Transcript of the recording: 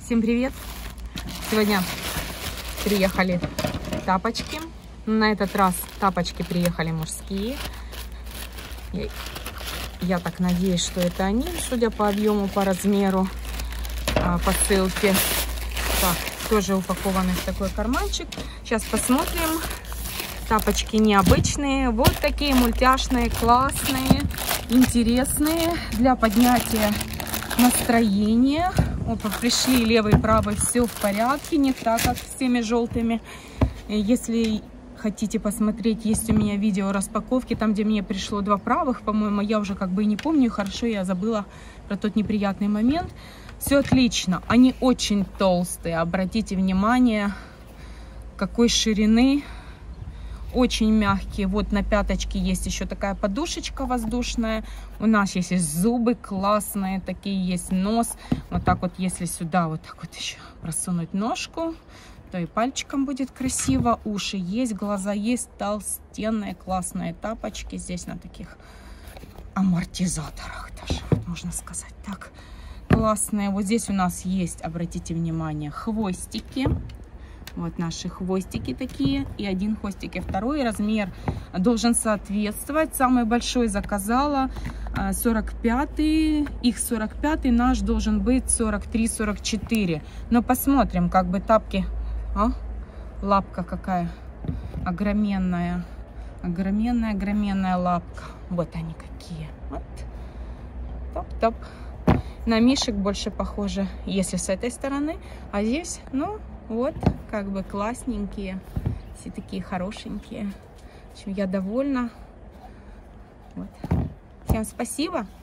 Всем привет! Сегодня приехали тапочки. На этот раз тапочки приехали мужские. Я так надеюсь, что это они, судя по объему, по размеру посылки. Так, тоже упакованы в такой карманчик. Сейчас посмотрим. Тапочки необычные. Вот такие мультяшные, классные, интересные для поднятия настроения. Опа, пришли левый и правый, все в порядке, не так, как с теми желтыми. Если хотите посмотреть, есть у меня видео распаковки, там, где мне пришло два правых, по-моему, я уже как бы и не помню, хорошо, я забыла про тот неприятный момент. Все отлично, они очень толстые, обратите внимание, какой ширины. Очень мягкие. Вот на пяточке есть еще такая подушечка воздушная. У нас есть и зубы классные, такие есть нос. Вот так вот, если сюда вот так вот еще просунуть ножку, то и пальчиком будет красиво. Уши есть, глаза есть, толстенные классные тапочки. Здесь на таких амортизаторах даже, можно сказать так. Классные. Вот здесь у нас есть, обратите внимание, хвостики. Вот наши хвостики такие, и один хвостик, и второй. Размер должен соответствовать. Самый большой заказала 45-й, их 45-й, наш должен быть 43-44. Но посмотрим, как бы тапки. Лапка какая огроменная, огроменная лапка. Вот они какие. Вот. Топ-топ. На мишек больше похоже, если с этой стороны, а здесь, ну, вот, как бы классненькие, все такие хорошенькие. В общем, я довольна. Вот. Всем спасибо.